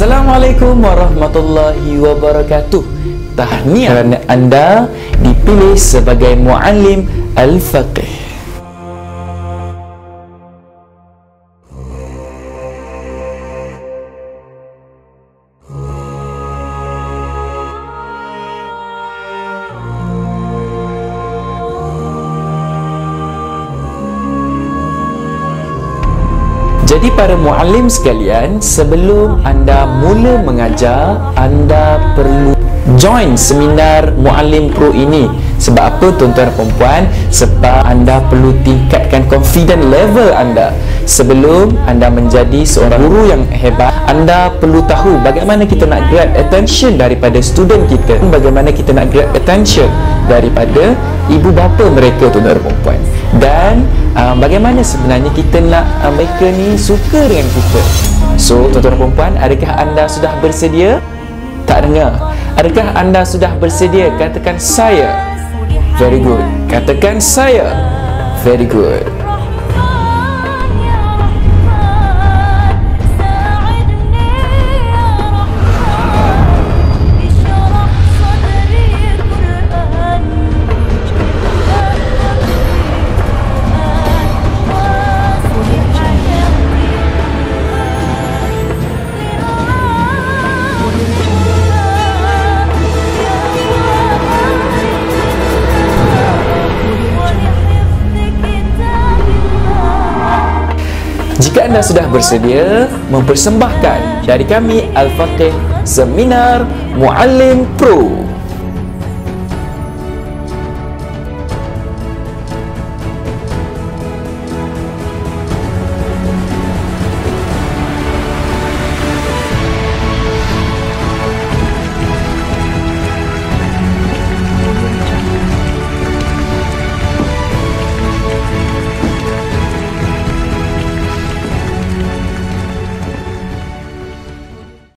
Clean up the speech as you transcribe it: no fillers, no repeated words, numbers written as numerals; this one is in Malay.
Assalamualaikum warahmatullahi wabarakatuh. Tahniah kerana anda dipilih sebagai muallim al-faqih. Jadi para muallim sekalian, sebelum anda mula mengajar, anda perlu join seminar Muallim Pro ini. Sebab apa tuan-tuan dan puan-puan? Sebab anda perlu tingkatkan confidence level anda. Sebelum anda menjadi seorang guru yang hebat, anda perlu tahu bagaimana kita nak grab attention daripada student kita, bagaimana kita nak grab attention daripada ibu bapa mereka, tuan-tuan dan puan-puan, dan bagaimana sebenarnya kita nak mereka ni suka dengan kita. So tuan-tuan dan puan-puan, adakah anda sudah bersedia? Tak dengar. Adakah anda sudah bersedia? Katakan saya. Very good. Katakan saya. Very good. Jika anda sudah bersedia, mempersembahkan dari kami Al-Faqih Seminar Muallim Pro.